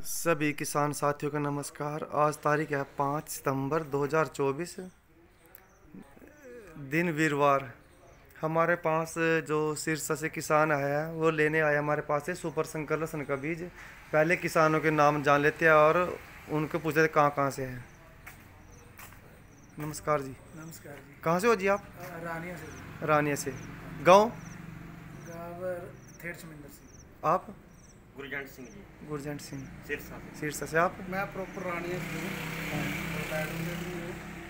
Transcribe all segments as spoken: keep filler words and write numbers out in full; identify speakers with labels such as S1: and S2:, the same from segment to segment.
S1: सभी किसान साथियों का नमस्कार। आज तारीख है पाँच सितंबर दो हज़ार चौबीस, दिन वीरवार। हमारे पास जो सिरसा से किसान आया है वो लेने आया हमारे पास है सुपर संकर लहसुन का बीज। पहले किसानों के नाम जान लेते हैं और उनको पूछते हैं कहाँ कहाँ से हैं। नमस्कार जी।
S2: नमस्कार जी।
S1: कहाँ से हो जी आप?
S2: रानिया से।
S1: रानिया से। गाँव?
S2: गाँव थेड़चमिंदर सिंह।
S1: आप?
S3: गुरजंट सिंह जी।
S1: गुरजंट सिंह
S3: सिरसा से।
S1: सिरसा से। आप?
S2: मैं प्रॉपर रानिया से हूँ।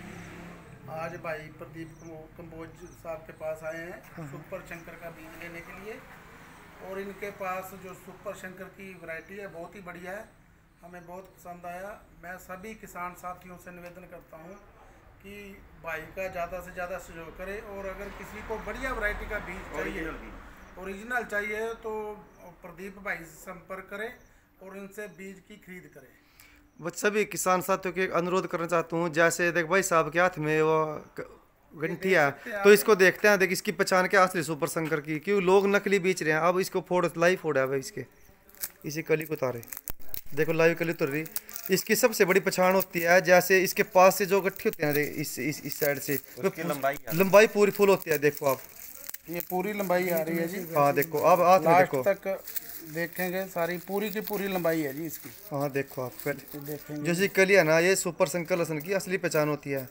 S2: आज भाई प्रदीप कंबोज साहब के पास आए हैं
S1: हाँ।
S2: सुपर शंकर का बीज लेने के लिए, और इनके पास जो सुपर शंकर की वैरायटी है बहुत ही बढ़िया है, हमें बहुत पसंद आया। मैं सभी किसान साथियों से निवेदन करता हूँ कि भाई का ज़्यादा से ज़्यादा सहयोग करें, और अगर किसी को बढ़िया वैरायटी का बीज चाहिए, ओरिजिनल चाहिए, तो प्रदीप भाई से संपर्क करें और इनसे बीज की खरीद करें।
S1: वो सभी किसान साथियों के एक अनुरोध करना चाहता हूँ। जैसे देख भाई साहब के हाथ में वो घंटी है, तो इसको देखते हैं, देख इसकी पहचान क्या असली सुपर शंकर की, क्यों लोग नकली बेच रहे हैं। अब इसको फोड़, लाइव फोड़ा है भाई इसके, इसी कली को उतारे, देखो लाइव कली उतर रही। इसकी सबसे बड़ी पहचान होती है जैसे इसके पास से जो गट्ठी होती है इस इस इस साइड से लंबाई लंबाई पूरी फुल होती है। देखो आप,
S2: ये पूरी लंबाई आ रही है जी।
S1: हाँ देखो आप हाथ में देखो
S2: तक देखेंगे, सारी पूरी की पूरी लंबाई है जी इसकी।
S1: हाँ देखो आप
S2: देखेंगे
S1: जैसी कली है ना, ये सुपर शंकर लहसुन की असली पहचान होती है।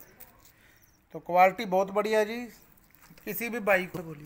S2: तो क्वालिटी बहुत बढ़िया है जी। किसी भी भाई को
S1: बोलिए,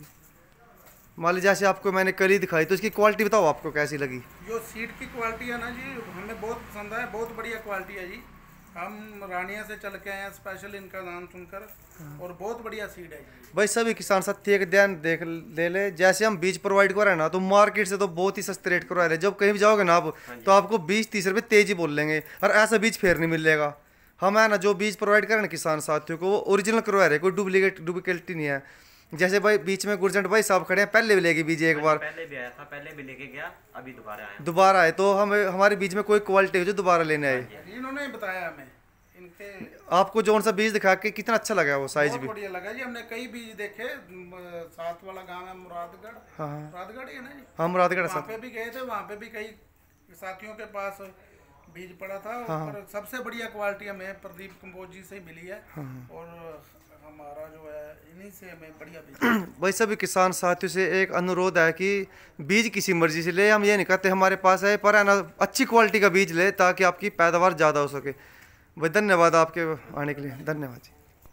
S1: मान लीजिए जैसे आपको मैंने कली दिखाई, तो इसकी क्वालिटी बताओ आपको कैसी लगी?
S2: जो सीड की क्वालिटी है ना जी, हमें बहुत पसंद है, बहुत बढ़िया क्वालिटी है जी। हम रानिया से चल के आए हैं स्पेशल इनका नाम सुनकर, और बहुत बढ़िया सीड है जी।
S1: भाई सभी किसान साथी एक ध्यान देख ले ले, जैसे हम बीज प्रोवाइड कर रहे हैं ना, तो मार्केट से तो बहुत ही सस्ते रेट करवा रहे हैं। जब कहीं भी जाओगे ना आप, तो आपको बीस तीस रुपये तेजी बोल लेंगे, और ऐसा बीज फिर नहीं मिलेगा। हम है ना जो बीज प्रोवाइड कर रहे हैं किसान साथियों को, वो ओरिजिनल करवा रहे हैं, कोई डुप्लीकेट डुप्लीकेट नहीं है। जैसे भाई बीच में गुरजंट भाई साहब खड़े हैं, पहले भी लेके बीज एक बार,
S3: पहले भी आया था, पहले भी लेके गया, अभी दोबारा आया
S1: दोबारा आए। तो हम हमारे बीज में कोई क्वालिटी हो जो दोबारा लेने आए।
S2: इन्होंने बताया हमें इनके।
S1: आपको जौन सा बीज दिखा के कितना अच्छा लगा वो साइज
S2: बहुत
S1: भी?
S2: बढ़िया लगा जी। हमने कई बीज देखे, साथ वाला गांव है मुरादगढ़।
S1: हाँ
S2: मुरादगढ़ है ना जी।
S1: हाँ मुरादगढ़
S2: वहाँ पे भी गए थे, वहाँ पे भी कई साथियों के पास बीज पड़ा था।
S1: हाँ।
S2: पर सबसे बढ़िया क्वालिटी हमें प्रदीप कंबोज जी से ही मिली है।
S1: हाँ।
S2: और हमारा जो है इन्हीं से हमें बढ़िया बीज।
S1: भाई सभी किसान साथियों से एक अनुरोध है कि बीज किसी मर्जी से ले, हम ये नहीं कहते हमारे पास है, पर है ना अच्छी क्वालिटी का बीज ले, ताकि आपकी पैदावार ज़्यादा हो सके। भाई धन्यवाद आपके आने के लिए, धन्यवाद जी।